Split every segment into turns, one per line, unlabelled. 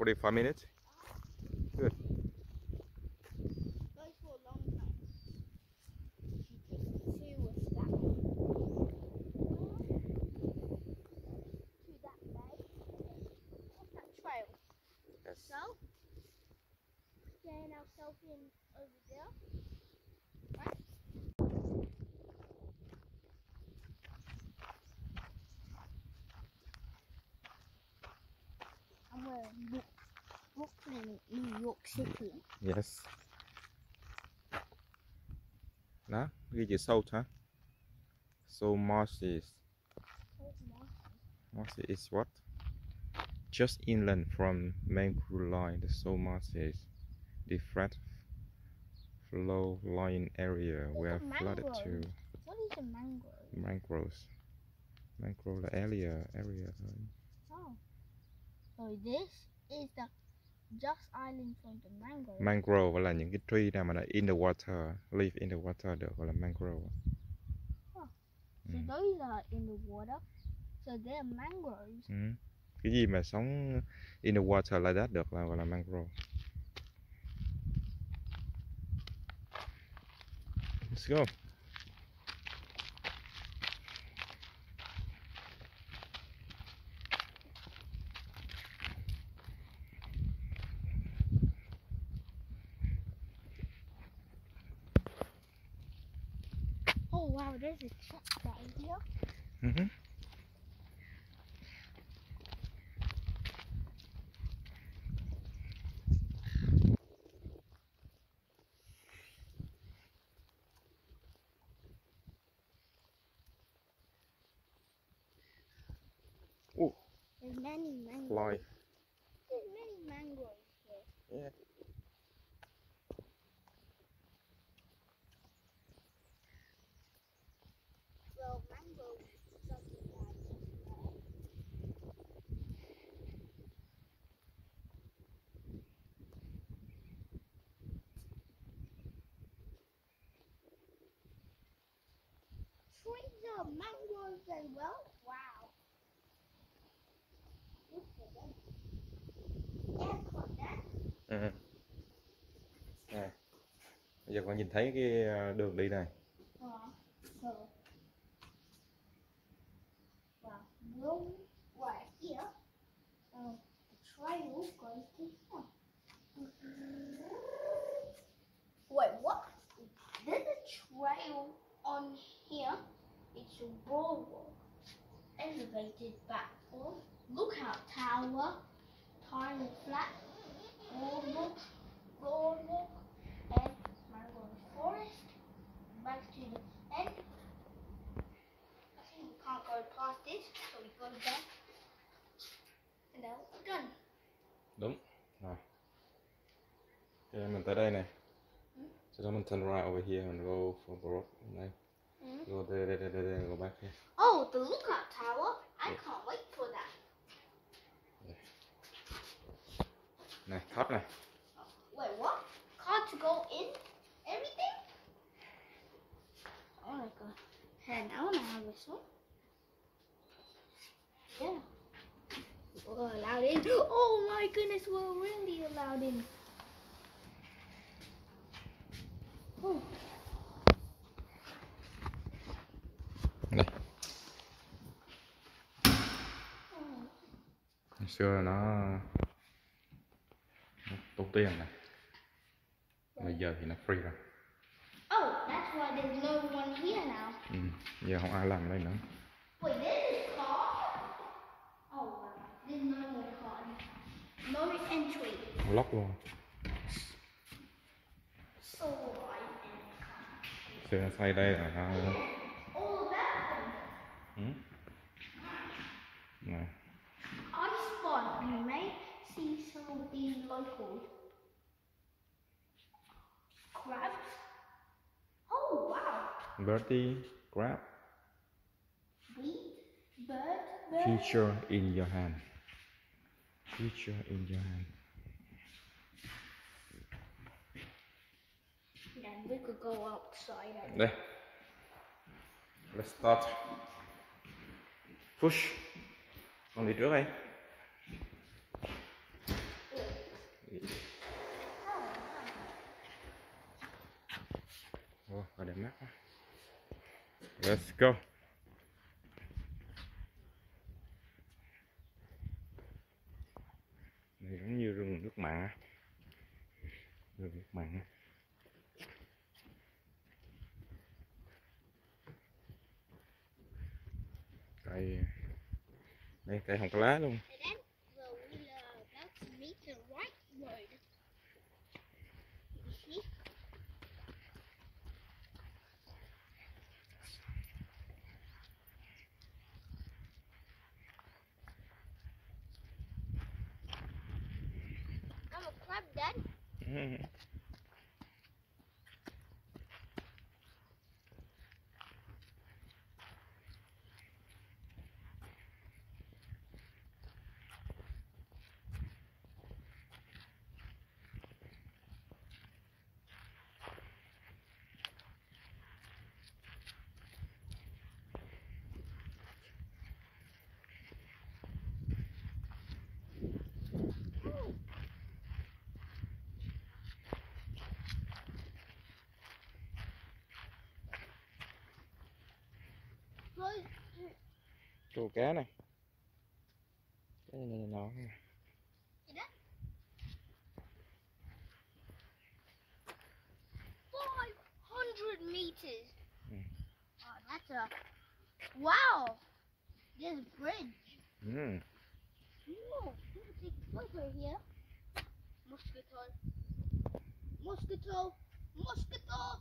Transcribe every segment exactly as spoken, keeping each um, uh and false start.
forty-five minutes. Good.
Goes for a long time. She takes two with that. To that bay. What's that trail?
Yes.
So, getting ourselves in over there. Right? And we're in Brooklyn, New York City.
Yes. Đó, ghi chữ salt hả? So marshes. Marshes is what? Just inland from Mangrove line, the salt marshes, the flat flow line area were flooded too.
What is a mangrove?
Mangroves. Mangrove là area, area thôi.
Oh. So this is the just island from the mangrove.
Mangrove là những cái tree nào mà là in the water, live in the water được gọi là mangrove.
Oh. So mm. those are in the water. So they're mangroves.
Ừ. Cái gì mà sống in the water like that được là gọi là mangrove. Let's go.
Oh wow, there's a truck right here.
Mm-hmm. Oh,
there's many mangroves.
Fly.
There's many mangroves here.
Yeah.
Well, mangrove is something like this. Trees are mangroves as well. Wow. Look at them. Yeah, cut that.
Ừ. Nè. Bây giờ con nhìn thấy cái đường đi này.
Uh, so, well, right here, uh, the trail goes to here. Wait, what? There's a trail on here. It's a railroad, elevated platform, lookout tower, tiny flat, boardwalk, boardwalk, and mangrove forest. Back to the end. I think we can't go past this, so we go back. And now we're done.
Đúng. Rồi. Okay, mình tới đây này.
Hmm?
So then mình turn right over here and go for the rock. Này.
Hmm?
Go there, there, there, there, there, go back here.
Oh, the lookout tower. I yeah. can't wait for that.
Yeah. Này, thoát này.
Wait, what? Can't go in? Everything? Oh my god. And I wanna have this one. Yeah. We're allowed in. Oh my goodness, we're really allowed in. Oh.
Đây. Hồi xưa là nó, nó tốn tiền này. Bây giờ thì nó free rồi.
Oh, that's why there's no one here now.
Ừ, giờ không ai làm đây nữa.
Wait, there's a car? Oh wow, there's no more car. No entry.
Lock luôn.
So wide and car.
Xưa xây đây là nó...
All that.
Ừ. Này.
On spot, you may see some of these local crabs. Oh wow!
Birdie, crab.
Beet, bird, bird.
Future in your hand. Future in your hand.
Then we could go outside. And
Đây. Let's start. Push. Con đi trước đây.
Wait,
Wow, ở đẹp mắt quá. Let's go. Này giống như rừng nước mặn. Rừng nước mặn. Cây đây, cây hồng lá luôn.
I'm a crab, Dad.
Câu cá này. Cái này này nọ.
five hundred meters.
Mm.
Oh, that's a wow. There's a bridge.
Mm.
Whoa, there's a big photo here. Mosquito. Mosquito. Mosquito.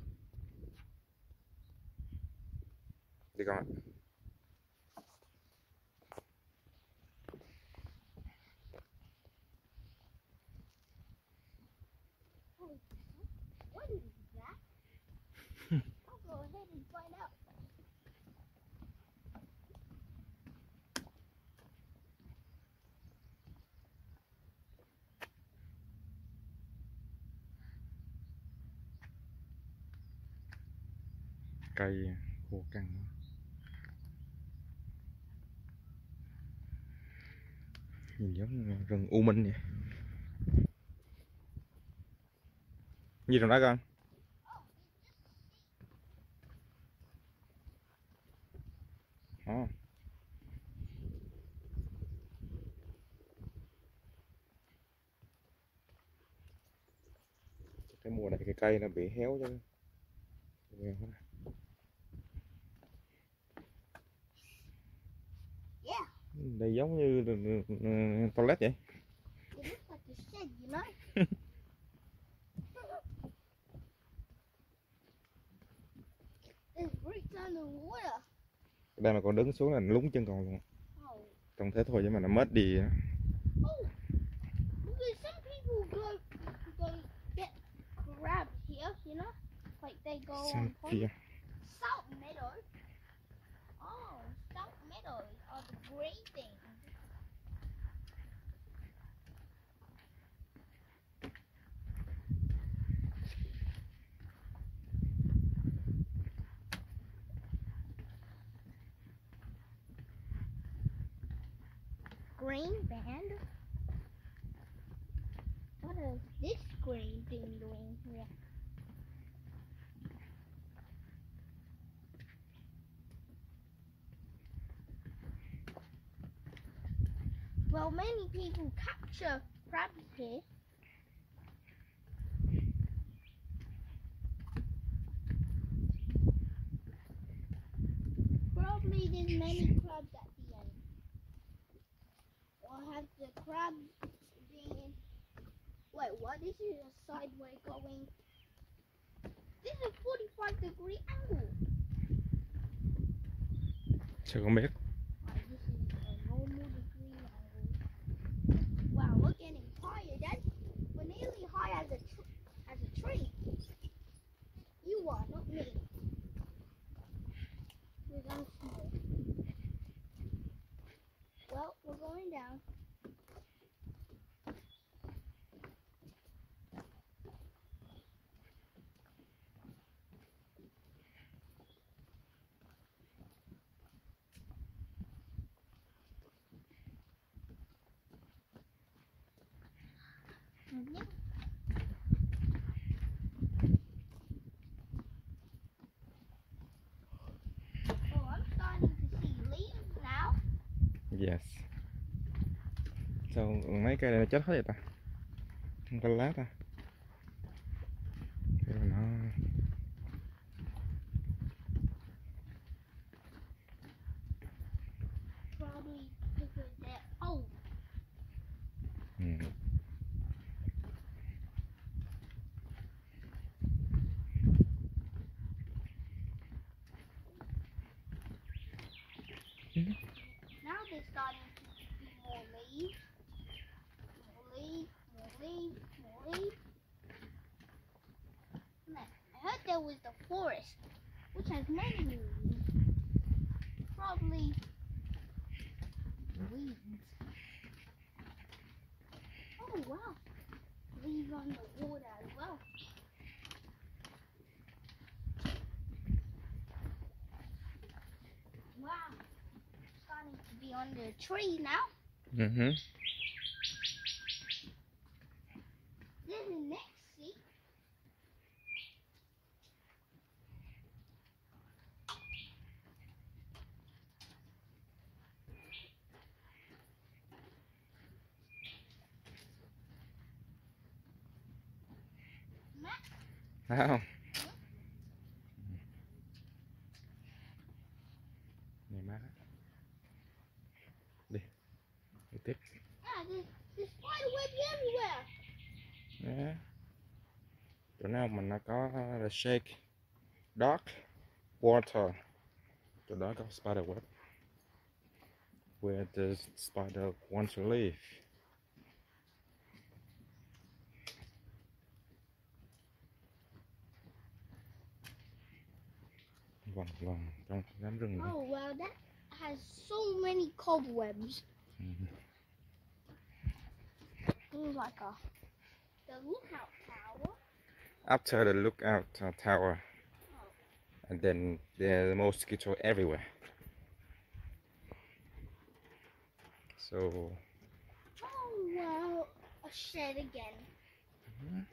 Đi con ạ.
What is that? I'll go ahead and find out.
Cây khô cằn. Nhìn giống rừng u minh vậy. Gì trong đó con? À. Cái mùa này cái cây nó bị héo chứ.
Yeah.
Đây giống như toilet vậy.
It looks like a shed, you know? It's right down the water.
Đây mà còn đứng xuống là lún chân còn luôn.
Oh.
Trông thế thôi chứ mà nó mất đi.
Oh, because some people go go get crabs here, you know, like they go on
Kia.
salt meadows. Oh, salt meadows are the green things. Green band? What is this green thing doing here? Well, many people capture crabs here. Probably there's many crabs at the end. Or have the crabs being... Wait, what? This is a sideway going... This is a forty-five degree angle.
Sao không biết?
Oh, this is a normal degree angle. Wow, we're getting higher, Dad. We're nearly high as a tr as a tree. You are, not me. Because I'm small. Well, we're going down. Mm-hmm. Oh, I'm starting to see leaves now.
Yes. Sao mấy cây này nó chết hết vậy ta? Không có lá ta. Cái này nó
Probably because they're old.
ừ.
Now they're starting to be more leaves. More leaves, more leaves, more leaves. I heard there was the forest, which has many leaves. Probably weeds. Oh wow, leaves on the water as well. Wow, starting to be on the tree now.
Mm-hmm.
There's the next seat.
Thấy không? Này mát. Đi. Đi tiếp.
Yeah, there's, there's spider webs everywhere.
Đó. Chỗ nào mà nó có là shake, dark, water. Chỗ đó có spider web. Where does spider want to live? Vòng vòng trong đám rừng đó.
Oh well, that has so many cobwebs.
Mm-hmm.
Seems like a the lookout tower.
After the lookout uh, tower, and then there are mosquitoes everywhere. So.
Oh wow, a shed again.
Mm-hmm.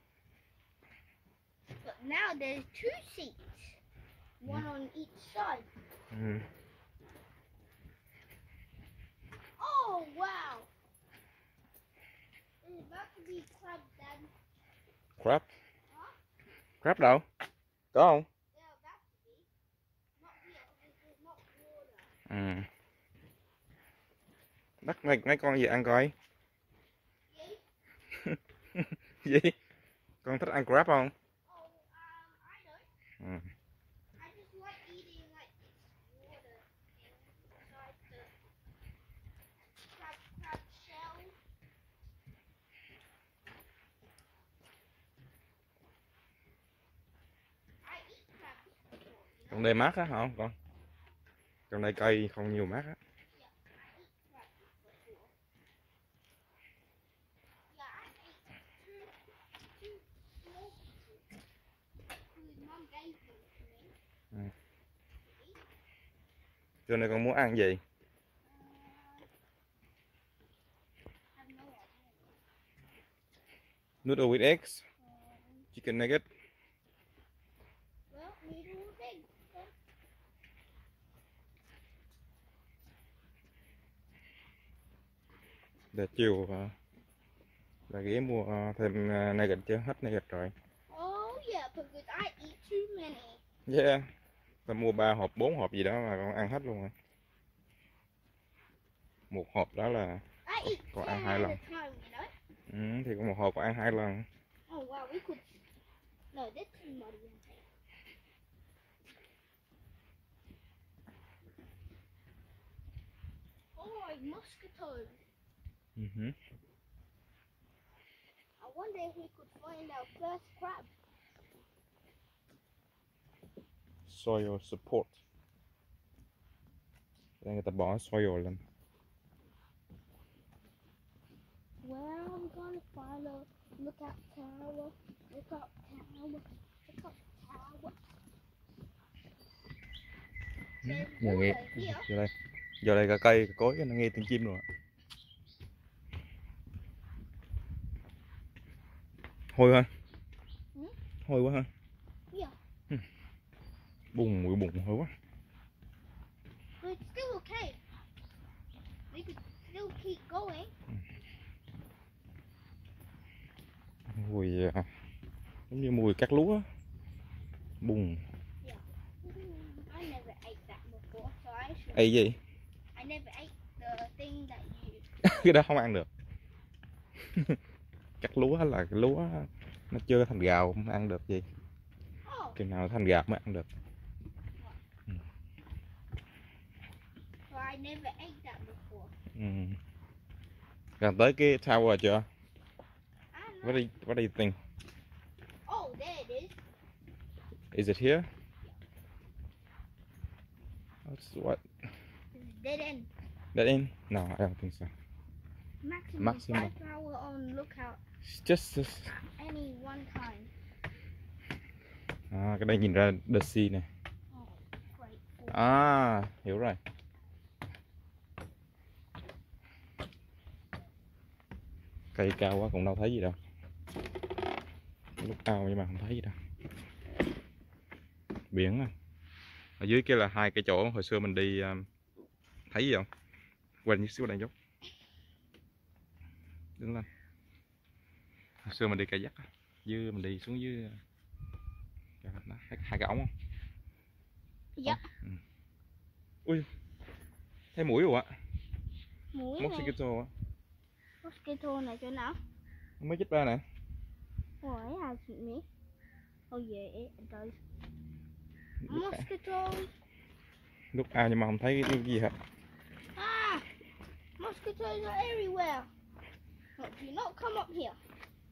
But now there's two seats, one mm. on each side.
Mm.
Oh wow! There's about to be crab, Dad.
Crab?
Huh?
Crab đâu? Có không?
Yeah, about to be. Not here, because there's not water.
Ừ. Bắt mấy, mấy con gì ăn coi? Gì? Con thích ăn crab không?
Oh, um, I don't.
Ừ.
I just like eating like water inside the crab, crab shell. I eat crabs before, you know?
Trong đây mát á hả không con? Trong đây cây không nhiều mát á.
Yeah, I eat crabs before. Yeah, I ate two, two small pieces. Whose mum gave them to me.
Ừ. Cho nên con muốn ăn gì? Noodle with eggs? Chicken nugget?
Well, noodle with eggs.
Để chiều là ghé mua thêm nugget chứ hết nugget rồi.
Oh yeah, because I eat too many.
Yeah. Ta mua ba hộp, bốn hộp gì đó mà con ăn hết luôn rồi. Một hộp đó là con ăn hai lần. Ừ, thì có một hộp con ăn hai lần.
Oh wow, we could. No, that's too muddy. Oh, mosquitoes.
Mm-hmm.
I wonder if we could find our first crab.
Soil support. Đây người ta bỏ soil lên.
Well, I'm gonna find a lookout tower. Lookout tower. Lookout tower.
Giờ nghe, giờ đây, giờ đây cả cây, cả cối nó nghe tiếng chim rồi. Hôi ha.
Hmm?
Hôi quá ha.
Yeah.
Hmm. Bùn mũi bùn hôi quá.
But it's still okay. We could still keep going.
Mùi à, giống như mùi cát lúa. Bùn.
Yeah. I never ate that before, so I should.
Ê gì?
I never ate the thing that you.
Cái đó không ăn được. Cát lúa là cái lúa nó chưa thành gạo không ăn được gì.
Oh.
Chừng nào thành gạo mới ăn được.
So I never ate that before.
Ừ. Gần tới cái tower chưa? What do you, what do you think?
Oh, there it is.
Is it here? That's what?
It's dead end.
That in? No, I don't think so.
Maximum,
Maximum.
five power on lookout
It's just this.
any one time.
À, cái đây nhìn ra the sea này.
Oh, great.
À, hiểu rồi. Cây cao quá cũng đâu thấy gì đâu. Lúc cao nhưng mà không thấy gì đâu. Biển à. Ở dưới kia là hai cái chỗ hồi xưa mình đi, um, thấy gì không? Quên xíu đây dốc. Đứng lên. Hồi xưa mình đi kayak á, dưới mình đi xuống dưới thấy hai cái ống không?
Dạ.
Ừ. Ui, thấy mũi rồi ạ.
Mũi này.
Mosquito á.
Mosquito này chỗ nào?
Mới chích ra nè.
Oh, it has hit me. Oh yeah, it does. Mosquitoes.
Lúc ao nhưng mà không thấy cái gì hết.
Ah, mosquitoes are everywhere. No, do not come up here.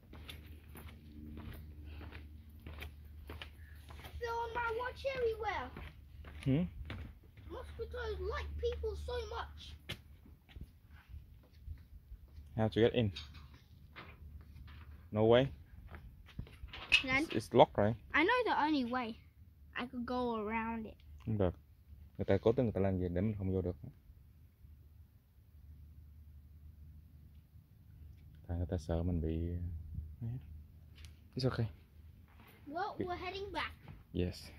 They're on my watch everywhere.
Hmm?
Mosquitoes like people so much.
How to get in? No way.
Then,
It's, it's locked right?
I know the only way. I could go around it.
Không được. Người ta cố tình người ta làm gì để mình không vô được. Tại người ta sợ mình bị. It's okay.
Well, we're heading back.
Yes.